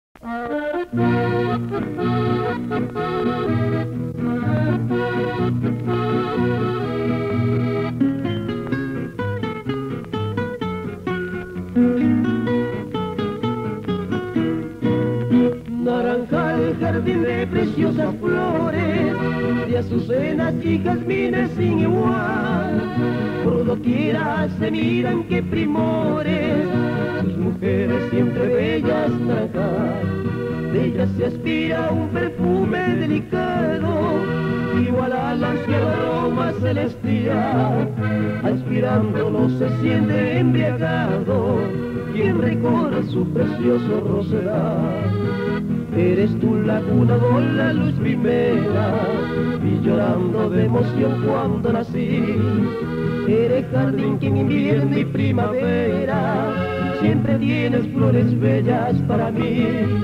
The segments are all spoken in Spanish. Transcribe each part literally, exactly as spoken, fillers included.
Naranjal, jardín de preciosas flores, de azucenas y jazmines sin igual. Por doquiera se miran qué primores, sus mujeres siempre bellas naranjal. De ellas se aspira un perfume delicado, igual al ansiado aroma celestial. Aspirándolo se siente embriagado, quien recorre su precioso rosedal. Eres tú la cuna con la luz primera, vi llorando de emoción cuando nací. Eres jardín que en invierno y primavera siempre tienes flores bellas para mí.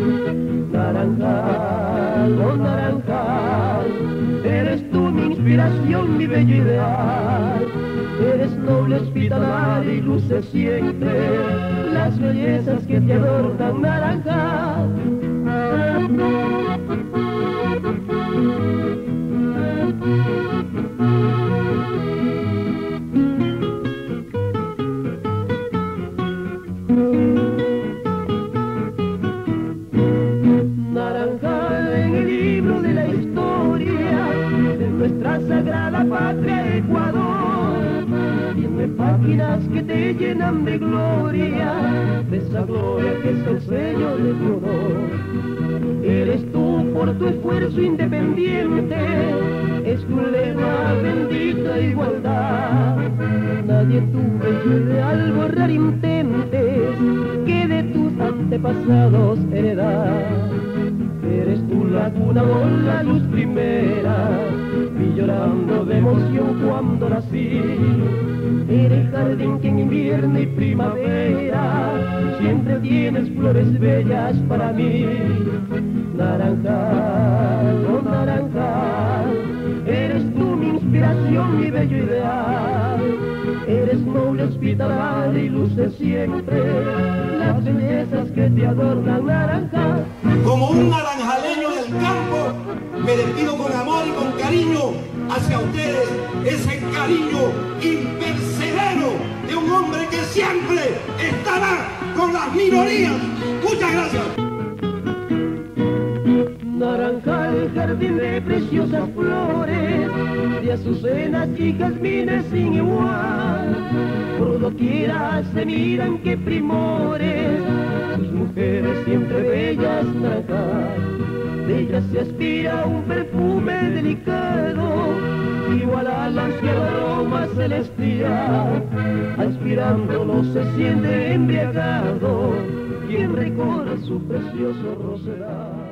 Naranjal, oh naranjal, eres tú mi inspiración, mi bello ideal. Eres noble, hospitalaria y luces siempre las bellezas que te adornan, naranjal. Naranjal en el libro de la historia de nuestra sagrada patria Ecuador, tiene páginas que te llenan de gloria, de esa gloria que es el sello de tu honor. Eres tú por tu esfuerzo independiente, es tu lema bendita igualdad. Nadie tuvo el ideal borrar intentes que de tus antepasados heredar. Eres tú la cuna con la luz primera, vi llorando de emoción cuando nací. Eres jardín que en invierno y primavera siempre tienes flores bellas para mí. Naranjal, oh naranjal, eres tú mi inspiración, mi bello ideal. Eres noble, hospitalaria y luces siempre las bellezas que te adornan, naranjal. Como un naranjaleño del campo, me despido con amor y con cariño hacia ustedes, ese cariño impercedero de un hombre que siempre estará con las minorías. Muchas gracias. Naranjal, jardín de preciosas flores, de azucenas y jazmines sin igual. Por doquiera se miran qué primores, sus mujeres siempre bellas naranjal. De ellas se aspira un perfume delicado, igual al ansiado aroma celestial. Aspirándolo se siente embriagado, quien recorre su precioso rosedal.